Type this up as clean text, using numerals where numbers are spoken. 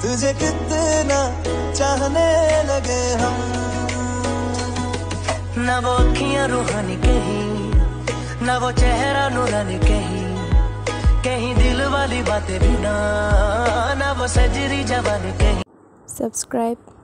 तुझे कितना चाहने लगे हम। ना वो अखियां रूहानी कहीं, ना वो चेहरा नूरानी कहीं, कहीं दिल वाली बातें भी ना वो सजरी जवानी कहीं। सब्सक्राइब